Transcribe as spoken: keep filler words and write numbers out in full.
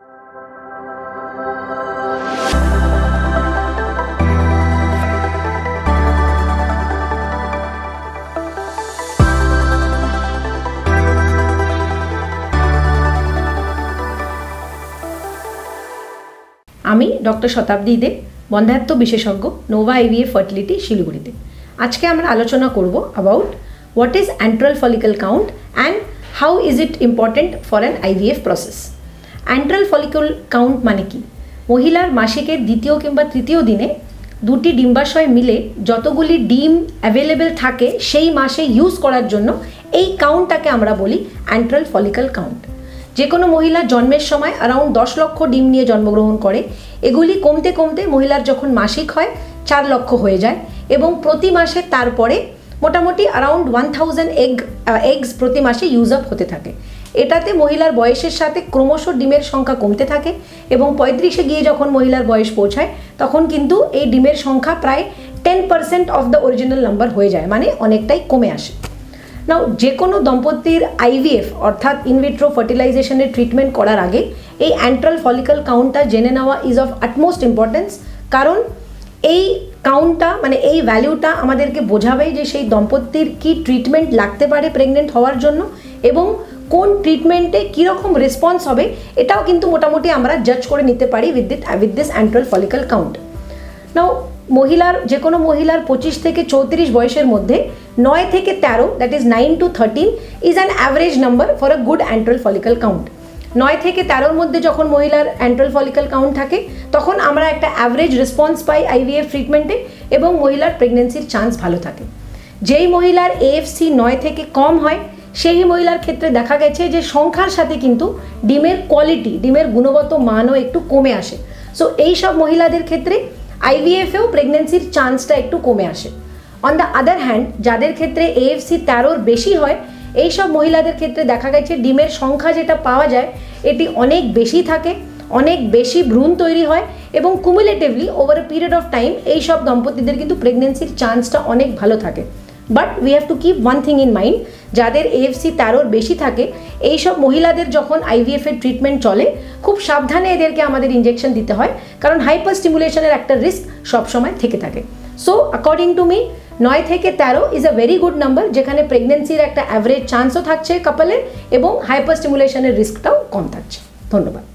আমি ডক্টর শতাব্দী দে, বন্ধ্যাত্ব বিশেষজ্ঞ, নোভা আইভিএফ ফার্টিলিটি শিলিগুড়িতে। আজকে আমরা আলোচনা করব about what is antral follicle count and how is it important for an IVF process. Antral follicle count মানে কি? মহিলার মাসিকের দ্বিতীয় কিংবা তৃতীয় দিনে দুটি ডিম্বাশয় মিলে যতগুলি ডিম অ্যাভেলেবেল থাকে সেই মাসে ইউজ করার জন্য এই কাউন্টটাকে আমরা বলি অ্যান্ট্রাল ফলিকল কাউন্ট। যে কোনো মহিলা জন্মের সময় অ্যারাউন্ড দশ লক্ষ ডিম নিয়ে জন্মগ্রহণ করে। এগুলি কমতে কমতে মহিলার যখন মাসিক হয় চার লক্ষ হয়ে যায় এবং প্রতি মাসে তারপরে মোটামুটি around one thousand egg eggs প্রতি মাসে ইউজ আপ হতে থাকে। এটাতে মহিলার বয়সের সাথে ক্রমশ ডিমের সংখ্যা কমতে থাকে এবং পঁয়ত্রিশে গিয়ে যখন মহিলার বয়স পৌঁছায় তখন কিন্তু এই ডিমের সংখ্যা প্রায় ten percent of the original number হয়ে যায়, মানে অনেকটাই কমে আসে। নাও যে কোনো দম্পতির আইভিএফ অর্থাৎ ইনভিট্রো ফার্টিলাইজেশনের ট্রিটমেন্ট করার আগে এই অ্যান্ট্রাল ফলিকল কাউন্টটা জেনে নেওয়া ইজ অফ আটমোস্ট ইম্পর্টেন্স, কারণ এই কাউন্টটা মানে এই ভ্যালুটা আমাদেরকে বোঝাবে যে সেই দম্পতির কী ট্রিটমেন্ট লাগতে পারে প্রেগনেন্ট হওয়ার জন্য এবং কোন ট্রিটমেন্টে কীরকম রেসপন্স হবে এটাও কিন্তু মোটামুটি আমরা জাজ করে নিতে পারি with that with this antral follicle count. Now মহিলার যে কোনো মহিলার পঁচিশ থেকে চৌত্রিশ বয়সের মধ্যে নয় থেকে তেরো that is nine to thirteen is an average number for a good antral follicle count. নয় থেকে তেরোর মধ্যে যখন মহিলার অ্যান্ট্রাল ফলিকল কাউন্ট থাকে তখন আমরা একটা অ্যাভারেজ রেসপন্স পাই আইভিএফ ট্রিটমেন্টে এবং মহিলার প্রেগনেন্সির চান্স ভালো থাকে। যেই মহিলার এএফসি নয় থেকে কম হয় সেই মহিলার ক্ষেত্রে দেখা গেছে যে সংখ্যার সাথে কিন্তু ডিমের কোয়ালিটি, ডিমের গুণগত মানও একটু কমে আসে। সো এই সব মহিলাদের ক্ষেত্রে আইভিএফেও প্রেগনেন্সির চান্সটা একটু কমে আসে। অন দ্য আদার হ্যান্ড যাদের ক্ষেত্রে এএফসি তেরোর বেশি হয় এই সব মহিলাদের ক্ষেত্রে দেখা গেছে ডিমের সংখ্যা যেটা পাওয়া যায় এটি অনেক বেশি থাকে, অনেক বেশি ভ্রূণ তৈরি হয় এবং cumulatively over a period of time এই সব দম্পতিদের কিন্তু প্রেগনেন্সির চান্সটা অনেক ভালো থাকে। But we have to keep one thing in mind, যাদের এএফসি তেরোর বেশি থাকে এইসব মহিলাদের যখন আইভিএফ এর ট্রিটমেন্ট চলে খুব সাবধানে এদেরকে আমাদের ইঞ্জেকশন দিতে হয়, কারণ হাইপারস্টিমুলেশনের একটা রিস্ক সবসময় থেকে থাকে। সো অ্যাকর্ডিং টু মি নয় থেকে তেরো is a very good number, যেখানে প্রেগনেন্সির একটা অ্যাভারেজ চান্সও থাকছে কাপলের এবং হাইপারস্টিমুলেশনের রিস্কটাও কম থাকছে। ধন্যবাদ।